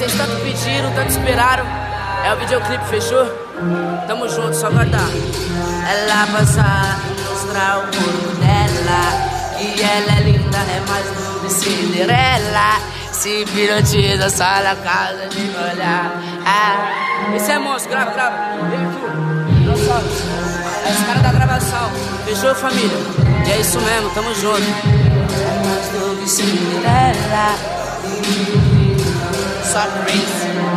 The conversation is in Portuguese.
vocês tanto pediram, tanto esperaram. É o videoclipe, fechou? Tamo junto, só aguardar. Ela passa a mostrar o corpo dela, e ela é linda, é mais linda que Cinderela. Se pirotiza só na casa de olhar. Esse é monstro, grava. Vem aqui, não salve. É os caras da gravação. Fechou, família? E é isso mesmo, tamo junto. É mais do que Cinderela. Só crazy.